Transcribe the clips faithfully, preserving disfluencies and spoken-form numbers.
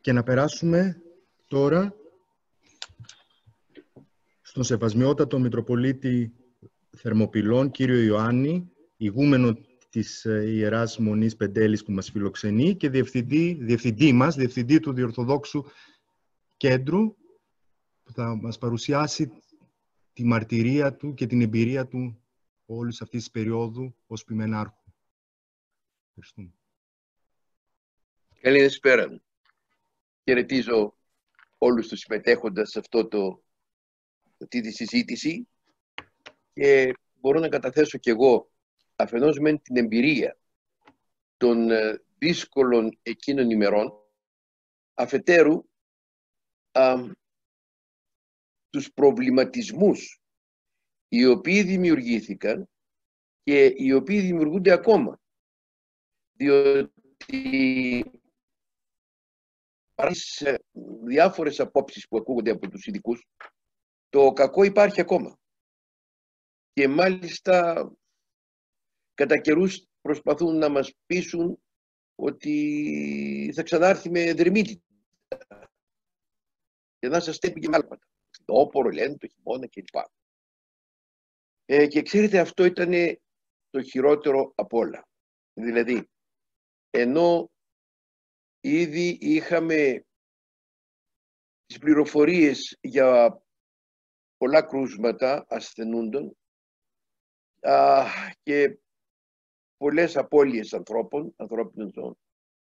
Και να περάσουμε τώρα στον Σεβασμιότατο Μητροπολίτη Θερμοπυλών, κύριο Ιωάννη, ηγούμενο της Ιεράς Μονής Πεντέλης που μας φιλοξενεί και διευθυντή, διευθυντή μας, διευθυντή του Διορθοδόξου Κέντρου, που θα μας παρουσιάσει τη μαρτυρία του και την εμπειρία του όλης αυτής της περίοδου ως ποιμενάρχου. Ευχαριστούμε. Καλησπέρα. Χαιρετίζω όλους τους συμμετέχοντες σε αυτό το, αυτή τη συζήτηση και μπορώ να καταθέσω κι εγώ αφενός μεν την εμπειρία των δύσκολων εκείνων ημερών, αφετέρου α, τους προβληματισμούς οι οποίοι δημιουργήθηκαν και οι οποίοι δημιουργούνται ακόμα, διότι σε διάφορες απόψεις που ακούγονται από τους ειδικούς, το κακό υπάρχει ακόμα. Και μάλιστα κατά καιρούς προσπαθούν να μας πείσουν ότι θα ξανάρθει με δρυμύτητα και να σας στέλνει και μάλματα. Το όπορο λένε, το χειμώνα κλπ. Ε, και ξέρετε, αυτό ήταν το χειρότερο από όλα. Δηλαδή, ενώ ήδη είχαμε τις πληροφορίες για πολλά κρούσματα ασθενούντων α, και πολλές απώλειες ανθρώπων, ανθρώπινων ζώων,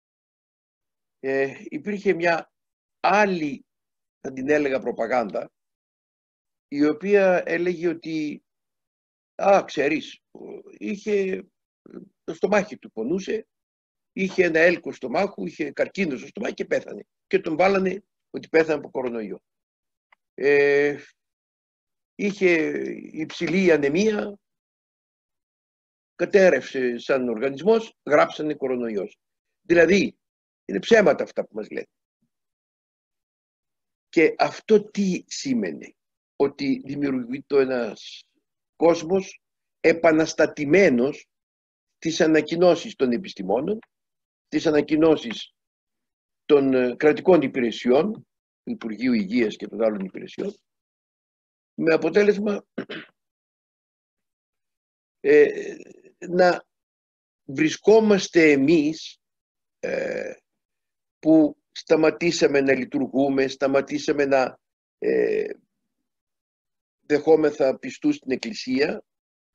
ε, υπήρχε μια άλλη, θα την έλεγα, προπαγάνδα, η οποία έλεγε ότι, α, ξέρεις, είχε το στομάχι του πονούσε, είχε ένα έλκος στομάχου, είχε καρκίνο στο στομάχι και πέθανε. Και τον βάλανε ότι πέθανε από κορονοϊό. Ε, είχε υψηλή ανεμία, κατέρευσε σαν οργανισμός, γράψανε κορονοϊός. Δηλαδή, είναι ψέματα αυτά που μας λένε. Και αυτό τι σήμαινε? Ότι δημιουργείται ένας κόσμος επαναστατημένος τις ανακοινώσεις των επιστημόνων, τις ανακοινώσεις των κρατικών υπηρεσιών, του Υπουργείου Υγείας και των άλλων υπηρεσιών, με αποτέλεσμα ε, να βρισκόμαστε εμείς ε, που σταματήσαμε να λειτουργούμε, σταματήσαμε να ε, δεχόμεθα πιστούς στην Εκκλησία,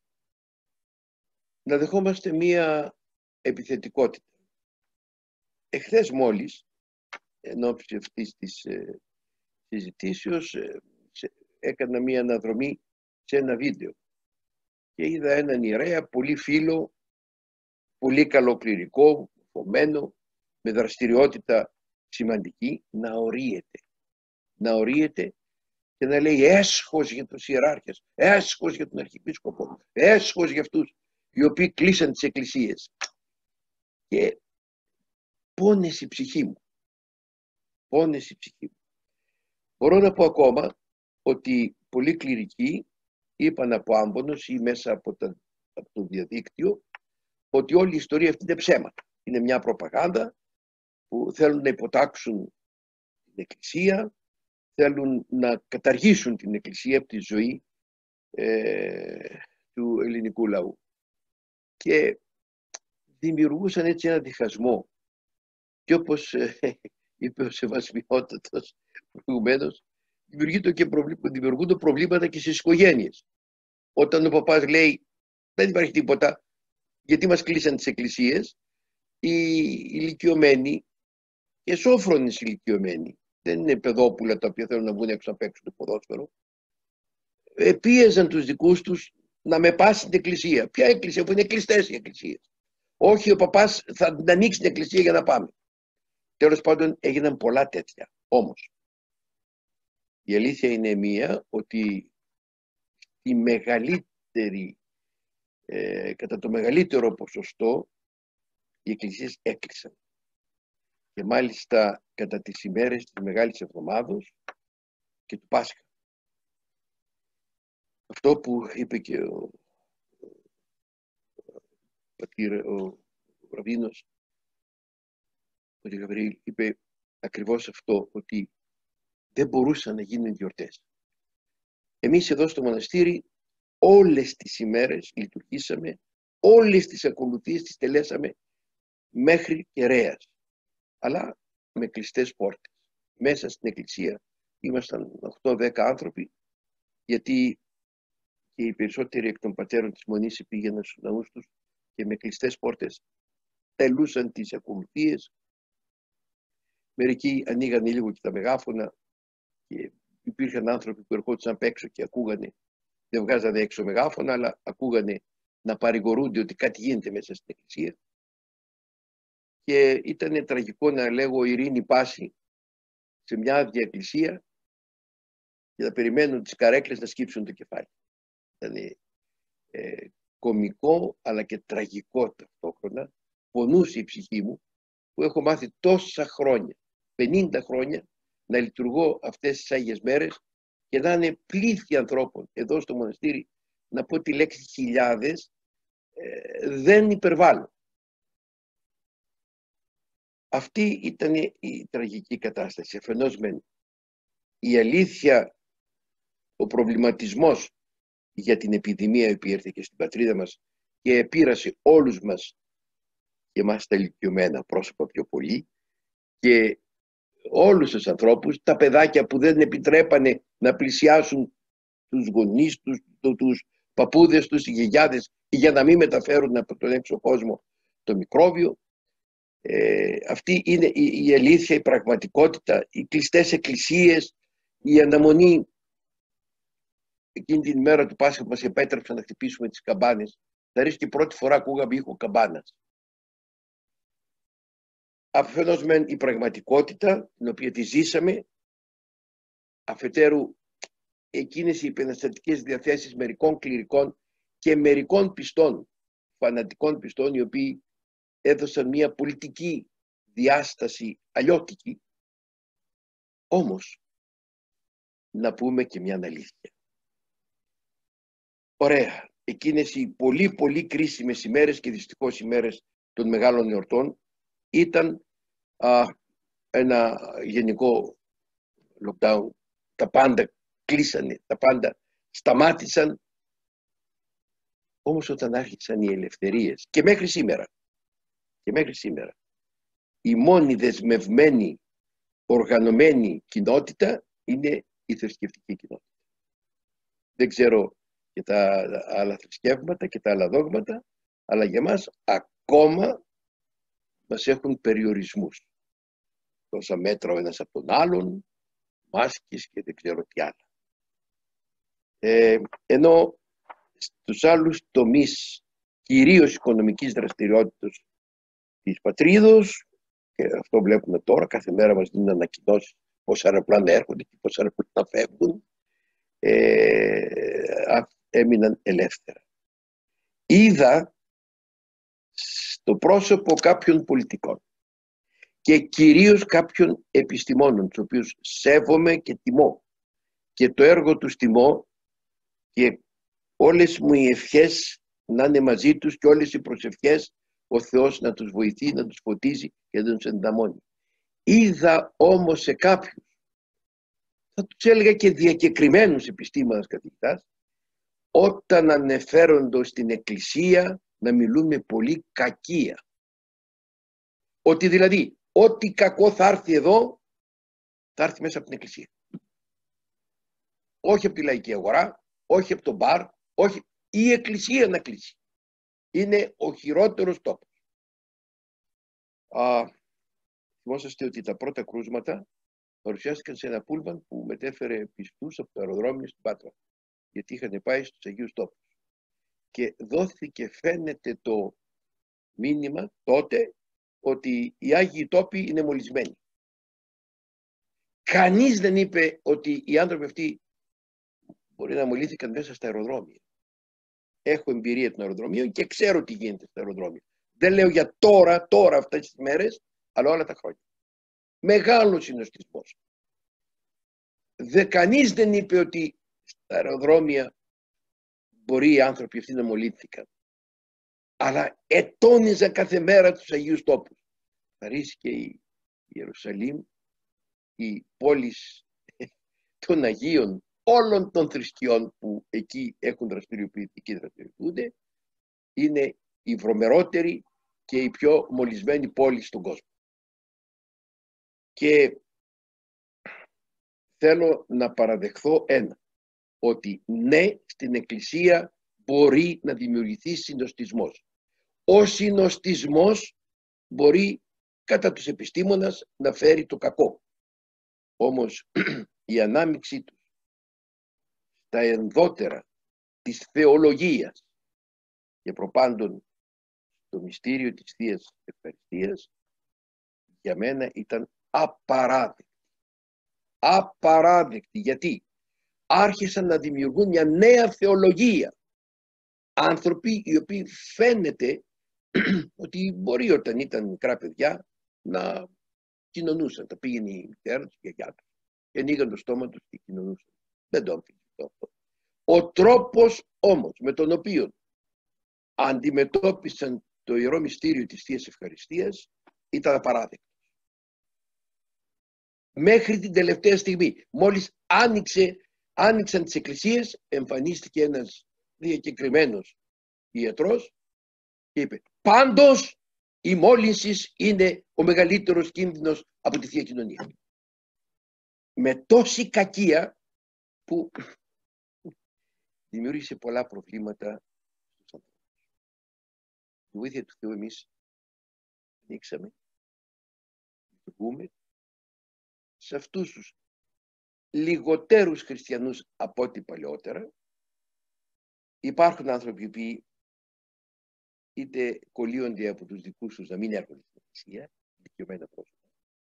να δεχόμαστε μία επιθετικότητα. Εχθές μόλις, εν ώψη αυτής της ε, συζητήσεως, ε, σε, έκανα μία αναδρομή σε ένα βίντεο και είδα έναν ιερέα πολύ φίλο, πολύ καλοκληρικό, φωμένο, με δραστηριότητα σημαντική, να ορίεται. Να ορίεται και να λέει έσχος για τους ιεράρχες, έσχος για τον Αρχιεπίσκοπο, έσχος για αυτούς οι οποίοι κλείσαν τις εκκλησίες. Και πόνεσε η ψυχή μου. Πόνεσε η ψυχή μου. Μπορώ να πω ακόμα ότι πολλοί κληρικοί είπαν από άμπονος ή μέσα από, τα, από το διαδίκτυο ότι όλη η ιστορία αυτή είναι ψέματα. Είναι μια προπαγάνδα που θέλουν να υποτάξουν την Εκκλησία, θέλουν να καταργήσουν την Εκκλησία από τη ζωή ε, του ελληνικού λαού. Και δημιουργούσαν έτσι ένα διχασμό. Και όπως ε, είπε ο Σεβασμιότατος προηγουμένως, δημιουργούνται και δημιουργούνται προβλήματα και στις οικογένειες. Όταν ο παπάς λέει δεν υπάρχει τίποτα, γιατί μας κλείσαν τις εκκλησίες, οι ηλικιωμένοι και σόφρονες ηλικιωμένοι, δεν είναι παιδόπουλα τα οποία θέλουν να βγουν έξω να παίξουν το ποδόσφαιρο, πίεζαν τους δικούς τους να με πάσει την εκκλησία. Ποια εκκλησία, που είναι κλειστές οι εκκλησίες? Όχι, ο παπάς θα ανοίξει την εκκλησία για να πάμε. Τέλος πάντων έγιναν πολλά τέτοια. Όμως η αλήθεια είναι μία, ότι η μεγαλύτερη, ε, κατά το μεγαλύτερο ποσοστό οι εκκλησίες έκλεισαν. Και μάλιστα κατά τις ημέρες της Μεγάλης Εβδομάδος και του Πάσχα. Αυτό που είπε και ο, ο, ο, ο Ραβίνος, ο Γαβριήλ, είπε ακριβώς αυτό, ότι δεν μπορούσαν να γίνουν γιορτές. Εμείς εδώ στο μοναστήρι όλες τις ημέρες λειτουργήσαμε, όλες τις ακολουθίες τις τελέσαμε μέχρι κεραίας, αλλά με κλειστές πόρτες. Μέσα στην εκκλησία ήμασταν οκτώ δέκα άνθρωποι, γιατί και οι περισσότεροι εκ των πατέρων της Μονής πήγαιναν στους ναούς τους και με κλειστές πόρτες τελούσαν τις ακολουθίες. Μερικοί ανοίγανε λίγο και τα μεγάφωνα και υπήρχαν άνθρωποι που ερχόντουσαν απ' έξω και ακούγανε, δεν βγάζανε έξω μεγάφωνα, αλλά ακούγανε να παρηγορούνται ότι κάτι γίνεται μέσα στην εκκλησία. Και ήταν τραγικό να λέγω ειρήνη πάση σε μια άδεια εκκλησία και να περιμένουν τις καρέκλες να σκύψουν το κεφάλι. Ήταν ε, κωμικό αλλά και τραγικό ταυτόχρονα. Πονούσε η ψυχή μου που έχω μάθει τόσα χρόνια, πενήντα χρόνια, να λειτουργώ αυτές τις Άγιες Μέρες και να είναι πλήθη ανθρώπων εδώ στο μοναστήρι. Να πω τη λέξη χιλιάδες, ε, δεν υπερβάλλω. Αυτή ήταν η τραγική κατάσταση. Αφενός μεν η αλήθεια, ο προβληματισμός για την επιδημία που ήρθε και στην πατρίδα μας και επήρασε όλους μας και εμάς τα ηλικιωμένα πρόσωπα πιο πολύ και όλους τους ανθρώπους, τα παιδάκια που δεν επιτρέπανε να πλησιάσουν τους γονείς τους, τους παππούδες τους, οι γιαγιάδες, για να μην μεταφέρουν από τον έξω κόσμο το μικρόβιο. Ε, αυτή είναι η, η αλήθεια, η πραγματικότητα, οι κλειστές εκκλησίες, η αναμονή. Εκείνη την ημέρα του Πάσχα που μας επέτρεψαν να χτυπήσουμε τις καμπάνες, θα ρίξει και πρώτη φορά ακούγαμε ήχο καμπάνας. Αφενός μεν η πραγματικότητα, την οποία τη ζήσαμε, αφετέρου εκείνες οι επαναστατικές διαθέσεις μερικών κληρικών και μερικών πιστών, φανατικών πιστών, οι οποίοι έδωσαν μια πολιτική διάσταση αλλιώτικη. Όμως, να πούμε και μια αλήθεια. Ωραία, εκείνες οι πολύ πολύ κρίσιμες ημέρες και δυστυχώς ημέρες των μεγάλων εορτών ήταν α, ένα γενικό lockdown. Τα πάντα κλείσανε, τα πάντα σταμάτησαν. Όμως όταν άρχισαν οι ελευθερίες και μέχρι σήμερα, και μέχρι σήμερα, η μόνη δεσμευμένη, οργανωμένη κοινότητα είναι η θρησκευτική κοινότητα. Δεν ξέρω και τα άλλα θρησκεύματα και τα άλλα δόγματα, αλλά για μας ακόμα μας έχουν περιορισμούς. Τόσα μέτρα ο ένας από τον άλλον, μάσκες και δεν ξέρω τι άλλα. Ε, ενώ στους άλλους τομείς, κυρίως οικονομικής δραστηριότητας της πατρίδος, και αυτό βλέπουμε τώρα, κάθε μέρα μας δίνουν ανακοινώσεις πόσα αεροπλάνα έρχονται και πόσα αεροπλάνα φεύγουν, ε, έμειναν ελεύθερα. Είδα στο πρόσωπο κάποιων πολιτικών και κυρίως κάποιων επιστημόνων, τους οποίους σέβομαι και τιμώ και το έργο τους τιμώ και όλες μου οι ευχές να είναι μαζί τους και όλες οι προσευχές ο Θεός να τους βοηθεί, να τους φωτίζει και να τους ενδαμώνει. Είδα όμως σε κάποιους, θα τους έλεγα και διακεκριμένους επιστήμονες καθηγητάς, όταν ανεφέρονται στην Εκκλησία να μιλούν με πολύ κακία. Ότι δηλαδή, ό,τι κακό θα έρθει εδώ, θα έρθει μέσα από την Εκκλησία. Όχι από τη λαϊκή αγορά, όχι από τον μπαρ, όχι, η Εκκλησία να κλείσει. Είναι ο χειρότερος τόπος. Α, θυμόσαστε ότι τα πρώτα κρούσματα παρουσιάστηκαν σε ένα πούλμαν που μετέφερε πιστούς από το αεροδρόμιο στην Πάτρα, γιατί είχαν πάει στους Αγίους Τόπους. Και δόθηκε, φαίνεται, το μήνυμα τότε ότι οι Άγιοι Τόποι είναι μολυσμένοι. Κανείς δεν είπε ότι οι άνθρωποι αυτοί μπορεί να μολύθηκαν μέσα στα αεροδρόμια. Έχω εμπειρία των αεροδρομίων και ξέρω τι γίνεται στα αεροδρόμια. Δεν λέω για τώρα, τώρα αυτές τις μέρες, αλλά όλα τα χρόνια. Μεγάλος είναι ο συνοστισμός. Δε, κανείς δεν είπε ότι στα αεροδρόμια μπορεί οι άνθρωποι αυτοί να μολύνθηκαν. Αλλά ετώνιζαν κάθε μέρα τους Αγίους Τόπους. Χαρίσει και η Ιερουσαλήμ οι πόλεις των Αγίων όλων των θρησκειών που εκεί έχουν δραστηριοποιηθεί και δραστηριοποιούνται, είναι η βρωμερότερη και η πιο μολυσμένη πόλη στον κόσμο. Και θέλω να παραδεχθώ ένα, ότι ναι, στην Εκκλησία μπορεί να δημιουργηθεί συνοστισμός. Ο συνοστισμός μπορεί κατά τους επιστήμονας να φέρει το κακό. Όμως η ανάμειξή του στα ενδότερα της θεολογίας και προπάντων το μυστήριο της Θείας Ευχαριστίας για μένα ήταν απαράδεκτη. Απαράδεκτη. Γιατί άρχισαν να δημιουργούν μια νέα θεολογία. Άνθρωποι οι οποίοι φαίνεται ότι μπορεί όταν ήταν μικρά παιδιά να κοινωνούσαν. Τα πήγαινε η μητέρα τους και η γιαγιά τους και ανοίγαν το στόμα τους και κοινωνούσαν. Δεν το αμφισβητώ αυτό. Ο τρόπος όμως με τον οποίο αντιμετώπισαν το ιερό μυστήριο της Θείας Ευχαριστίας ήταν απαράδεκτο. Μέχρι την τελευταία στιγμή, μόλις άνοιξε, άνοιξαν τις εκκλησίες, εμφανίστηκε ένας διακεκριμένος ιατρός και είπε: πάντως η μόλυνση είναι ο μεγαλύτερος κίνδυνος από τη Θεία Κοινωνία. Με τόση κακία που δημιούργησε πολλά προβλήματα στους ανθρώπους. Τη βοήθεια του Θεού εμείς ανοίξαμε, λειτουργούμε σε αυτούς τους λιγότερους χριστιανούς από ό,τι παλαιότερα. Υπάρχουν άνθρωποι που είτε κολλείονται από τους δικούς τους να μην έρχονται στην Εκκλησία, δικαιωμένα πρόσωπα.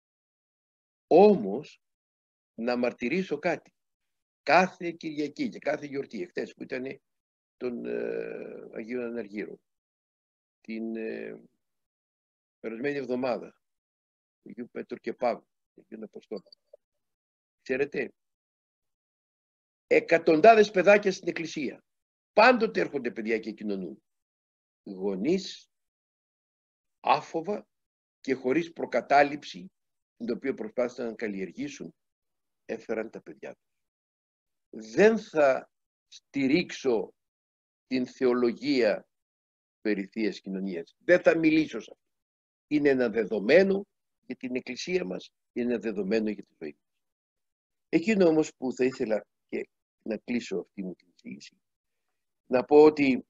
Όμως, να μαρτυρήσω κάτι. Κάθε Κυριακή και κάθε γιορτή, εχθές που ήταν τον ε, Αγίων Αναργύρων, την ε, περασμένη εβδομάδα, του Αγίου Πέτρου και Παύλου, του Αγίων Αποστόλων. Ξέρετε, εκατοντάδες παιδάκια στην Εκκλησία. Πάντοτε έρχονται παιδιά και κοινωνούν. Γονείς, άφοβα και χωρίς προκατάληψη, την οποία προσπάθησαν να καλλιεργήσουν, έφεραν τα παιδιά τους. Δεν θα στηρίξω την θεολογία περί Θείας Κοινωνίας. Δεν θα μιλήσω σε αυτό. Είναι ένα δεδομένο για την Εκκλησία μας, είναι ένα δεδομένο για τη ζωή μας. Εκείνο όμως που θα ήθελα και να κλείσω αυτή μου την εισήγηση, να πω ότι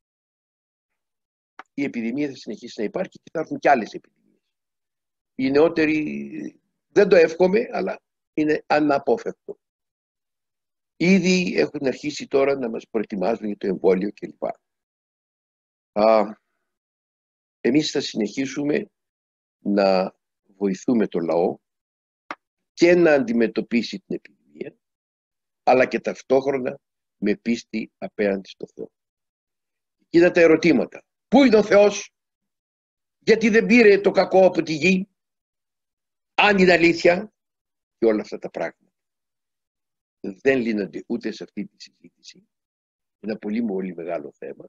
η επιδημία θα συνεχίσει να υπάρχει και θα έρθουν κι άλλες επιδημίες. Οι νεότεροι δεν το εύχομαι, αλλά είναι αναπόφευκτο. Ήδη έχουν αρχίσει τώρα να μας προετοιμάζουν για το εμβόλιο κλπ. Εμείς θα συνεχίσουμε να βοηθούμε το λαό και να αντιμετωπίσει την επιδημία, αλλά και ταυτόχρονα με πίστη απέναντι στο Θεό. Κοίτα τα ερωτήματα. Πού είναι ο Θεός? Γιατί δεν πήρε το κακό από τη γη? Αν είναι αλήθεια? Και όλα αυτά τα πράγματα δεν λύνονται ούτε σε αυτή τη συζήτηση. Ένα πολύ πολύ μεγάλο θέμα.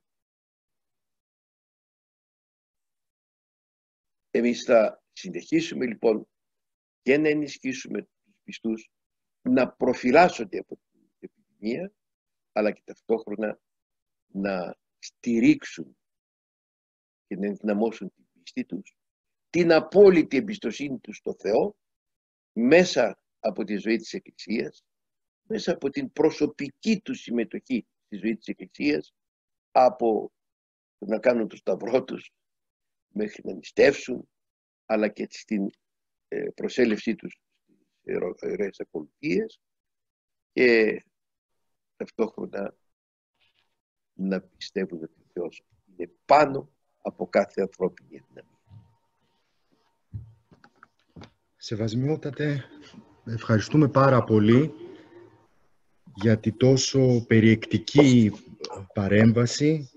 Εμείς θα συνεχίσουμε λοιπόν και να ενισχύσουμε τους πιστούς να προφυλάσσονται από την επιδημία, αλλά και ταυτόχρονα να στηρίξουν και να ενδυναμώσουν την πίστη τους, την απόλυτη εμπιστοσύνη τους στο Θεό, μέσα από τη ζωή της Εκκλησίας, μέσα από την προσωπική τους συμμετοχή στη ζωή της Εκκλησίας, από το να κάνουν το σταυρό τους μέχρι να νηστεύσουν, αλλά και στην προσέλευσή τους στις ιερές ακολουθίες και ταυτόχρονα να πιστεύουν ότι ο Θεός είναι πάνω από κάθε ανθρώπινη δυναμία. Σεβασμιότατε, ευχαριστούμε πάρα πολύ για τη τόσο περιεκτική παρέμβαση